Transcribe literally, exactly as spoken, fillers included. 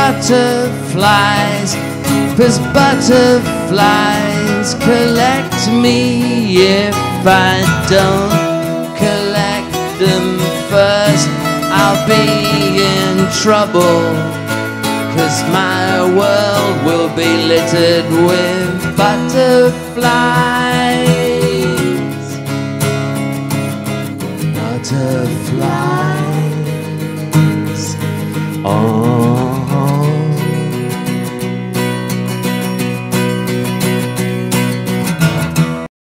butterflies, 'cause butterflies collect me if I don't collect them first. I'll be in trouble, 'cause my world will be littered with butterflies.